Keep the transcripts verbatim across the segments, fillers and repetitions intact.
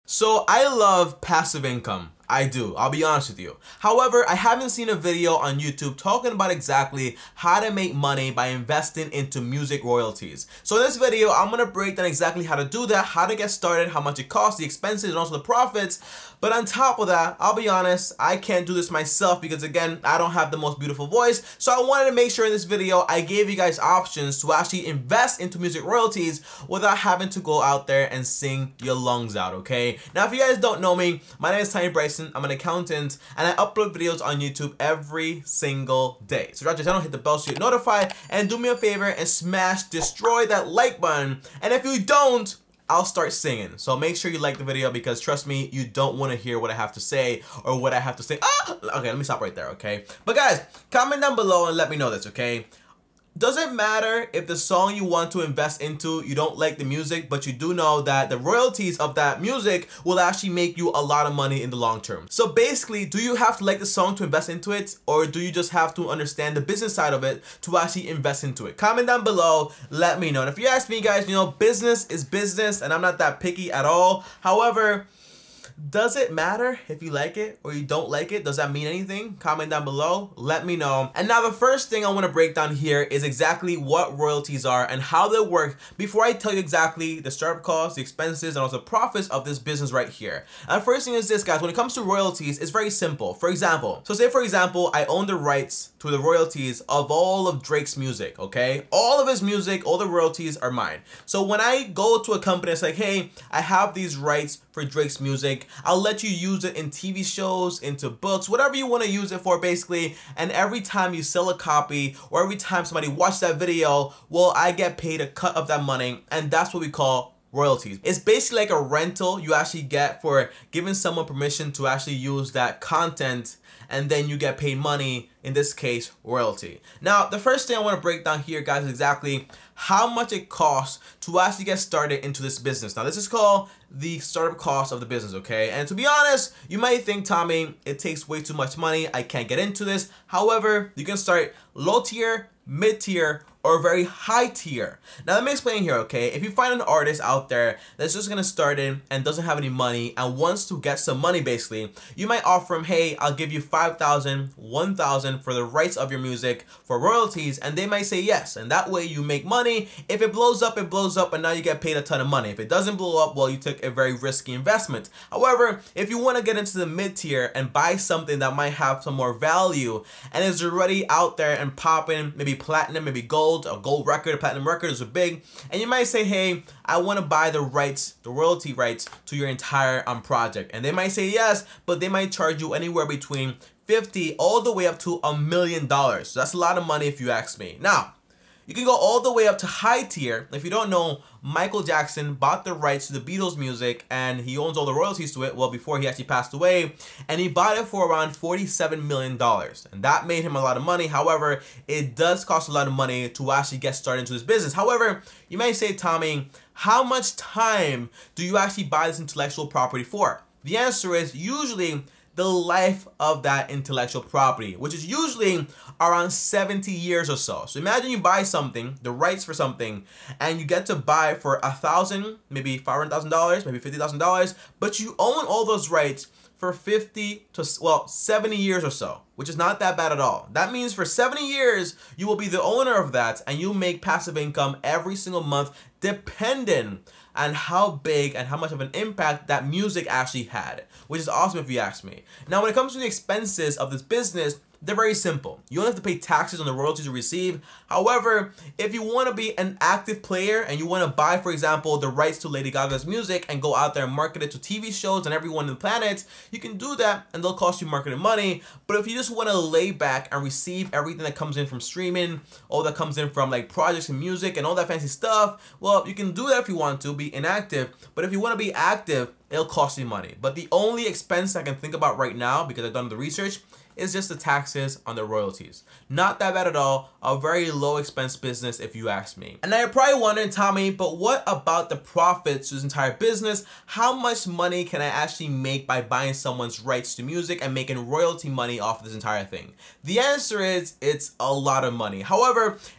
So I love passive income. I do, I'll be honest with you. However, I haven't seen a video on YouTube talking about exactly how to make money by investing into music royalties. So in this video, I'm gonna break down exactly how to do that, how to get started, how much it costs, the expenses, and also the profits. But on top of that, I'll be honest, I can't do this myself because again, I don't have the most beautiful voice. So I wanted to make sure in this video, I gave you guys options to actually invest into music royalties without having to go out there and sing your lungs out, okay? Now, if you guys don't know me, my name is Tiny Bryson. I'm an accountant and I upload videos on YouTube every single day. So subscribe to the channel, hit the bell so you get notified, and do me a favor and smash, destroy that like button. And if you don't, I'll start singing. So make sure you like the video because trust me, you don't want to hear what I have to say or what I have to say. Ah! Okay, let me stop right there, okay? But guys, comment down below and let me know this, okay? Doesn't matter if the song you want to invest into, you don't like the music, but you do know that the royalties of that music will actually make you a lot of money in the long term. So basically, do you have to like the song to invest into it, or do you just have to understand the business side of it to actually invest into it? Comment down below, let me know. And if you ask me, guys, you know, business is business and I'm not that picky at all. However, does it matter if you like it or you don't like it? Does that mean anything? Comment down below, let me know. And now the first thing I want to break down here is exactly what royalties are and how they work before I tell you exactly the startup costs, the expenses, and also profits of this business right here. And the first thing is this, guys, when it comes to royalties, it's very simple. For example, so say for example, I own the rights to the royalties of all of Drake's music, okay? All of his music, all the royalties are mine. So when I go to a company, it's like, hey, I have these rights for Drake's music. I'll let you use it in T V shows, into books, whatever you want to use it for basically. And every time you sell a copy or every time somebody watches that video, well, I get paid a cut of that money, and that's what we call royalties. It's basically like a rental you actually get for giving someone permission to actually use that content, and then you get paid money, in this case, royalty. Now, the first thing I want to break down here, guys, is exactly how much it costs to actually get started into this business. Now, this is called the startup cost of the business, okay? And to be honest, you might think, Tommy, it takes way too much money, I can't get into this. However, you can start low tier, mid tier, or very high tier. Now let me explain here, okay? If you find an artist out there that's just gonna start in and doesn't have any money and wants to get some money basically, you might offer him, hey, I'll give you five thousand, one thousand for the rights of your music for royalties, and they might say yes, and that way you make money. If it blows up, it blows up, and now you get paid a ton of money. If it doesn't blow up, well, you took a very risky investment. However, if you wanna get into the mid tier and buy something that might have some more value and is already out there and popping, maybe platinum, maybe gold, a gold record, a platinum record is a big, and you might say, hey, I want to buy the rights, the royalty rights to your entire um, project, and they might say yes, but they might charge you anywhere between fifty all the way up to a million dollars. So that's a lot of money if you ask me. Now, you can go all the way up to high tier. If you don't know, Michael Jackson bought the rights to the Beatles music and he owns all the royalties to it, well, before he actually passed away, and he bought it for around forty-seven million dollars, and that made him a lot of money. However, it does cost a lot of money to actually get started into this business. However, you may say, Tommy, how much time do you actually buy this intellectual property for? The answer is usually the life of that intellectual property, which is usually around seventy years or so. So imagine you buy something, the rights for something, and you get to buy for a thousand, maybe five hundred thousand dollars, maybe fifty thousand dollars, but you own all those rights for fifty to, well, seventy years or so, which is not that bad at all. That means for seventy years, you will be the owner of that, and you make passive income every single month, depending on how big and how much of an impact that music actually had, which is awesome if you ask me. Now, when it comes to the expenses of this business, they're very simple. You only have to pay taxes on the royalties you receive. However, if you want to be an active player and you want to buy, for example, the rights to Lady Gaga's music and go out there and market it to T V shows and everyone on the planet, you can do that and they'll cost you marketing money. But if you just want to lay back and receive everything that comes in from streaming, all that comes in from like projects and music and all that fancy stuff, well, you can do that if you want to, be inactive. But if you want to be active, it'll cost you money. But the only expense I can think about right now, because I've done the research, is just the taxes on the royalties. Not that bad at all. A very low expense business if you ask me. And now you're probably wondering, Tommy, but what about the profits to this entire business? How much money can I actually make by buying someone's rights to music and making royalty money off of this entire thing? The answer is it's a lot of money. However,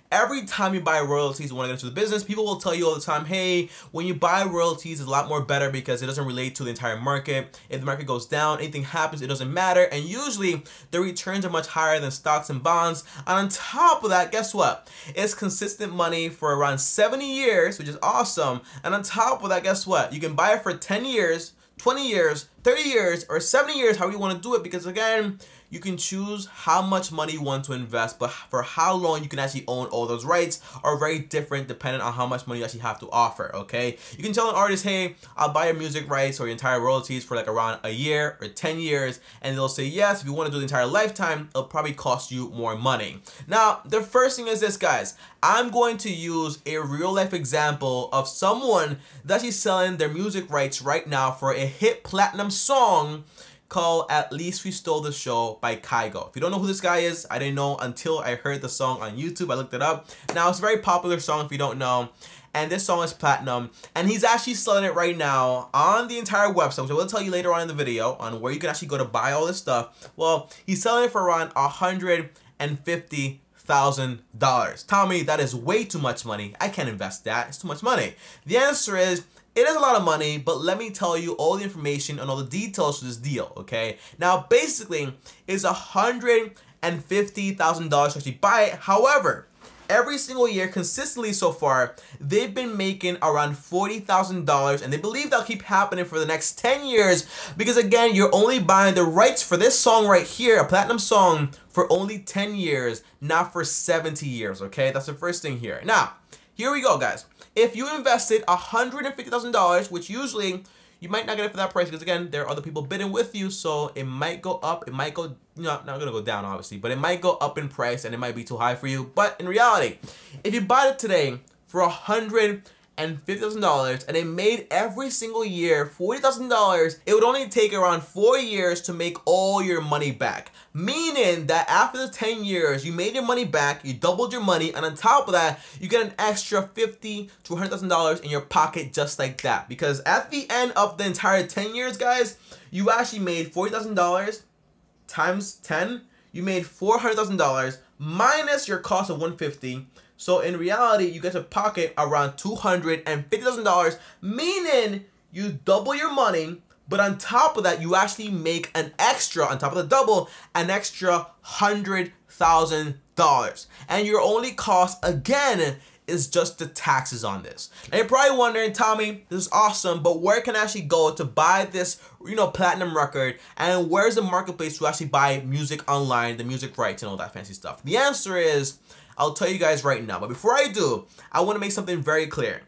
every time you buy royalties and want to get into the business, people will tell you all the time, hey, when you buy royalties, it's a lot more better because it doesn't relate to the entire market. If the market goes down, anything happens, it doesn't matter. And usually the returns are much higher than stocks and bonds. And on top of that, guess what? It's consistent money for around seventy years, which is awesome. And on top of that, guess what? You can buy it for ten years, twenty years, thirty years, or seventy years, however you want to do it, because again, you can choose how much money you want to invest, but for how long you can actually own all those rights are very different depending on how much money you actually have to offer, okay? You can tell an artist, hey, I'll buy your music rights or your entire royalties for like around a year or ten years, and they'll say yes. If you want to do the entire lifetime, it'll probably cost you more money. Now, the first thing is this, guys. I'm going to use a real life example of someone that's actually selling their music rights right now for a hit platinum song called At Least We Stole the Show by Kygo. If you don't know who this guy is, I didn't know until I heard the song on YouTube. I looked it up. Now, it's a very popular song if you don't know. And this song is platinum. And he's actually selling it right now on the entire website, which I will tell you later on in the video on where you can actually go to buy all this stuff. Well, he's selling it for around one hundred fifty thousand dollars. Tell me, that is way too much money. I can't invest that. It's too much money. The answer is, it is a lot of money, but let me tell you all the information and all the details for this deal, okay? Now, basically, it's one hundred fifty thousand dollars to actually buy it. However, every single year, consistently so far, they've been making around forty thousand dollars, and they believe that'll keep happening for the next ten years because, again, you're only buying the rights for this song right here, a platinum song, for only ten years, not for seventy years, okay? That's the first thing here. Now, here we go, guys. If you invested one hundred fifty thousand dollars, which usually you might not get it for that price because, again, there are other people bidding with you, so it might go up, it might go, you know, not gonna go down, obviously, but it might go up in price and it might be too high for you. But in reality, if you bought it today for one hundred fifty thousand dollars and it made every single year forty thousand dollars, it would only take around four years to make all your money back. Meaning that after the ten years, you made your money back, you doubled your money, and on top of that, you get an extra fifty thousand to one hundred thousand dollars in your pocket just like that. Because at the end of the entire ten years, guys, you actually made forty thousand dollars times ten, you made four hundred thousand dollars minus your cost of one hundred fifty thousand dollars. So in reality, you get to pocket around two hundred fifty thousand dollars, meaning you double your money, but on top of that, you actually make an extra, on top of the double, an extra one hundred thousand dollars. And your only cost, again, is just the taxes on this. Now you're probably wondering, Tommy, this is awesome, but where can I actually go to buy this, you know, platinum record? And where's the marketplace to actually buy music online, the music rights and all that fancy stuff? The answer is, I'll tell you guys right now. But before I do, I want to make something very clear.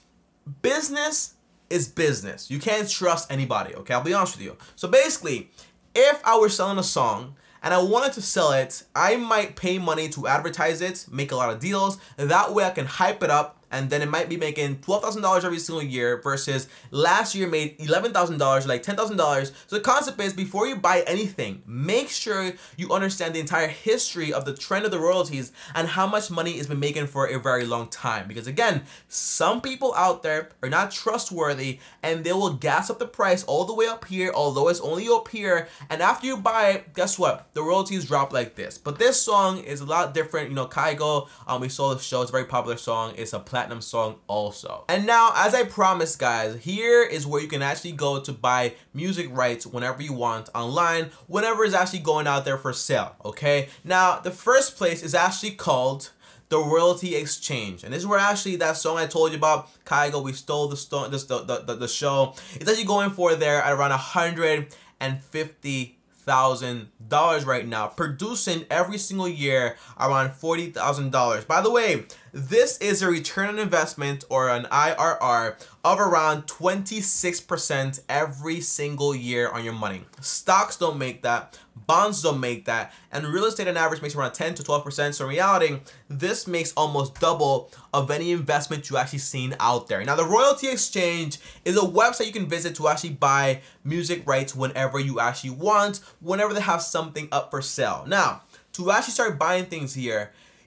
Business is business. You can't trust anybody, okay? I'll be honest with you. So basically, if I were selling a song and I wanted to sell it, I might pay money to advertise it, make a lot of deals. That way I can hype it up, and then it might be making twelve thousand dollars every single year versus last year made eleven thousand dollars, like ten thousand dollars. So the concept is, before you buy anything, make sure you understand the entire history of the trend of the royalties and how much money it's been making for a very long time. Because again, some people out there are not trustworthy and they will gas up the price all the way up here, although it's only up here. And after you buy it, guess what? The royalties drop like this. But this song is a lot different. You know, Kygo, um, we saw the show. It's a very popular song. It's a platinum song also. And now, as I promised, guys, here is where you can actually go to buy music rights whenever you want online, whenever it's actually going out there for sale, okay? Now, the first place is actually called the Royalty Exchange, and this is where actually that song I told you about, Kygo, we stole the stone, this the, the the the show. It's actually going for there at around one hundred fifty thousand dollars right now, producing every single year around forty thousand dollars. By the way, this is a return on investment, or an I R R, of around twenty-six percent every single year on your money. Stocks don't make that, bonds don't make that, and real estate on average makes around ten to twelve percent. So in reality, this makes almost double of any investment you actually seen out there. Now, the Royalty Exchange is a website you can visit to actually buy music rights whenever you actually want, whenever they have something up for sale. Now, to actually start buying things here,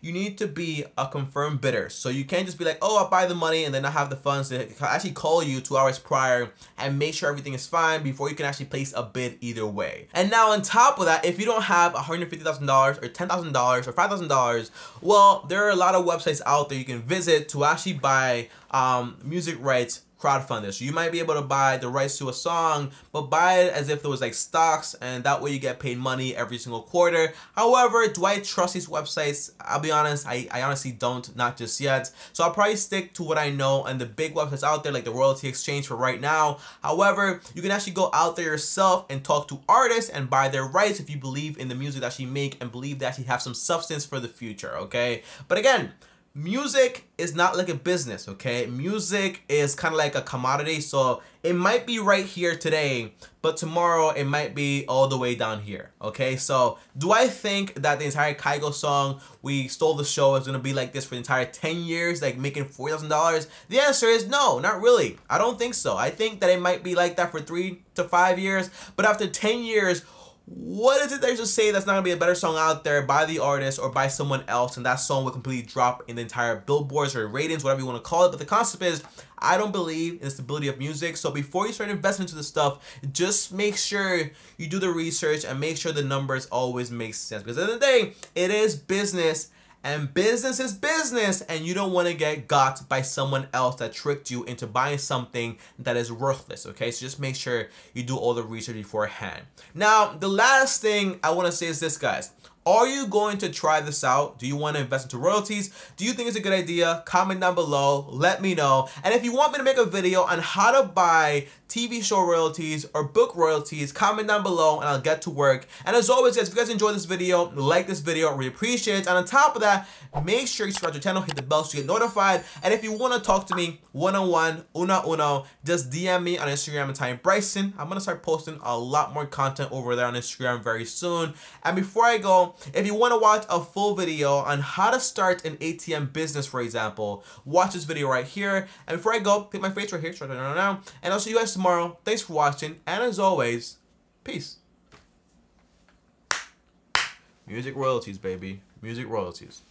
you need to be a confirmed bidder. So you can't just be like, oh, I'll buy the money and then not have the funds to actually call you two hours prior and make sure everything is fine before you can actually place a bid either way. And now on top of that, if you don't have one hundred fifty thousand dollars or ten thousand dollars or five thousand dollars, well, there are a lot of websites out there you can visit to actually buy um, music rights crowdfunded. So you might be able to buy the rights to a song, but buy it as if it was like stocks, and that way you get paid money every single quarter. However, do I trust these websites? I'll be honest, I, I honestly don't, not just yet. So I'll probably stick to what I know and the big websites out there like the Royalty Exchange for right now. However, you can actually go out there yourself and talk to artists and buy their rights if you believe in the music that she make and believe that she have some substance for the future, okay? But again, music is not like a business, okay? Music is kind of like a commodity, so it might be right here today, but tomorrow it might be all the way down here, okay? So do I think that the entire Kygo song, We Stole the Show, is gonna be like this for the entire ten years, like making forty thousand dollars? The answer is no, not really. I don't think so. I think that it might be like that for three to five years, but after ten years, what is it there's to say that's not gonna be a better song out there by the artist or by someone else, and that song will completely drop in the entire billboards or ratings, whatever you want to call it? But the concept is, I don't believe in the stability of music. So before you start investing into the stuff, just make sure you do the research and make sure the numbers always make sense, because at the end of the day, it is business. And business is business, and you don't want to get got by someone else that tricked you into buying something that is worthless, okay? So just make sure you do all the research beforehand. Now, the last thing I want to say is this, guys. Are you going to try this out? Do you want to invest into royalties? Do you think it's a good idea? Comment down below. Let me know. And if you want me to make a video on how to buy T V show royalties or book royalties, comment down below and I'll get to work. And as always, guys, if you guys enjoyed this video, like this video, I really appreciate it. And on top of that, make sure you subscribe to the channel, hit the bell so you get notified. And if you want to talk to me one-on-one, uno uno, just D M me on Instagram and type Bryson. I'm going to start posting a lot more content over there on Instagram very soon. And before I go, if you want to watch a full video on how to start an A T M business, for example, watch this video right here. And before I go, click my face right here, and I'll see you guys tomorrow. Thanks for watching, and as always, peace. Music royalties, baby. Music royalties.